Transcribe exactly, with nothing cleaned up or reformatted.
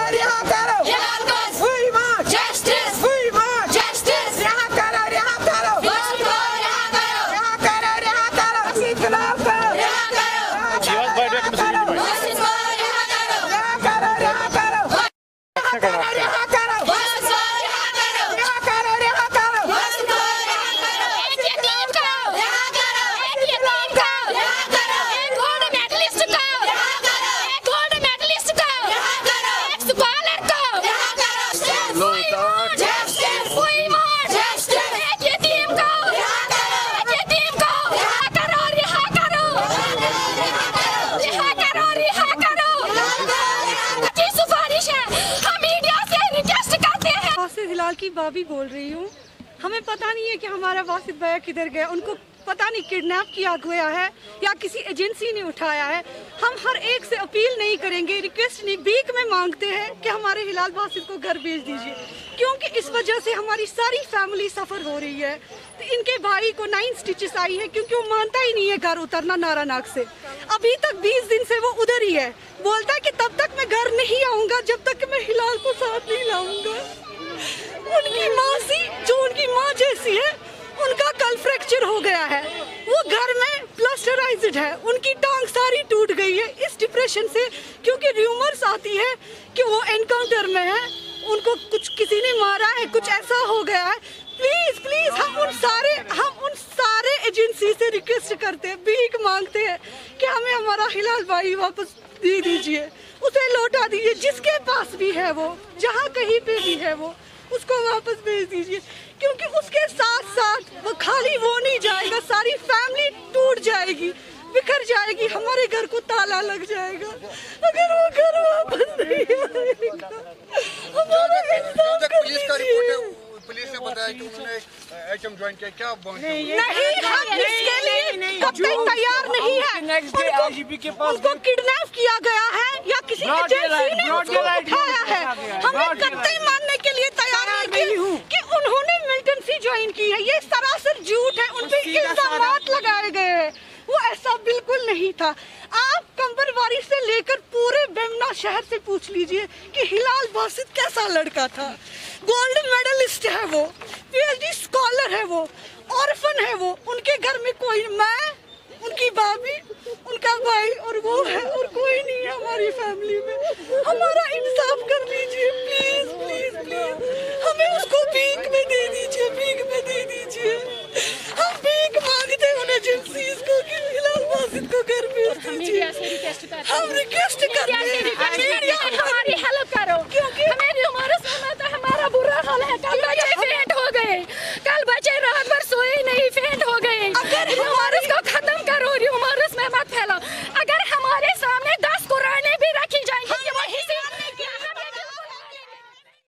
हिलाल की भाभी बोल रही हूँ। हमें पता नहीं है कि हमारा वासिद भैया किधर गया, उनको पता नहीं किडनैप किया गया है या किसी एजेंसी ने उठाया है। हम हर एक से अपील नहीं करेंगे, रिक्वेस्ट नहीं, भीख में मांगते हैं कि हमारे हिलाल वासिद को घर भेज दीजिए, क्योंकि इस वजह से हमारी सारी फैमिली सफ़र हो रही है। तो इनके भाई को नाइन स्टिचेस आई है क्योंकि वो मानता ही नहीं है घर उतरना नारानाग से। अभी तक बीस दिन से वो उधर ही है, बोलता है कि तब तक मैं घर नहीं आऊँगा जब तक मैं हिलाल को साथ नहीं लाऊंगा। उनकी मौसी जो उनकी माँ जैसी है, उनका कल फ्रैक्चर हो गया है, वो घर में प्लास्टराइज्ड है, उनकी टांग सारी टूट गई है इस डिप्रेशन से, क्योंकि र्यूमर्स आती है कि वो एनकाउंटर में है, उनको कुछ किसी ने मारा है, कुछ ऐसा हो गया है। प्लीज प्लीज हम उन सारे हम उन सारे एजेंसी से रिक्वेस्ट करते हैं, भीख मांगते हैं कि हमें हमारा हिलाल भाई वापस दे दीजिए, उसे लौटा दीजिए, जिसके पास भी है वो, जहाँ कहीं पे भी है वो, उसको वापस भेज दीजिए, क्योंकि उसके साथ साथ वो खाली वो नहीं जाएगा, सारी फैमिली टूट जाएगी, बिखर जाएगी, हमारे घर को ताला लग जाएगा अगर वो घर वापस नहीं आएगा। हमारा इंसाफ कर दीजिए। पुलिस ने बताया कि उन्होंने एचएम ज्वाइन किया, क्या नहीं, हम इसके लिए कब तक तैयार नहीं है। उनको, उनको किडनैप किया गया है या किसी एजेंसी ने उसको उठाया है, हमें कतई मानने के लिए तैयार नहीं कि उन्होंने मिलिटेंसी ज्वाइन की है। ये सरासर झूठ है, उन पे इल्जामात लगाए गए हैं, वो ऐसा बिल्कुल नहीं था। आप कंबरवारी से लेकर पूरे बेमना शहर से पूछ लीजिए कि हिलाल वासिद कैसा लड़का था। गोल्ड मेडलिस्ट है वो, पीएचडी स्कॉलर है वो, ऑर्फन है वो, उनके घर में कोई, मैं, उनकी भाभी, उनका भाई और वो है, और कोई नहीं है हमारी फैमिली में। हमारा इंसाफ कर लीजिए प्लीज प्लीज प्लीज, हमें उसको भीख में दे दीजिए, भीख में दे दीजिए। हम भीख मांगते हैं उन एजेंसीज को कि हिलाल वासिद को घर भेज दीजिए। हम रिक्वेस्ट करते हैं, हमारी हेल्प करो, क्योंकि हमें हमारा बुरा हाल है।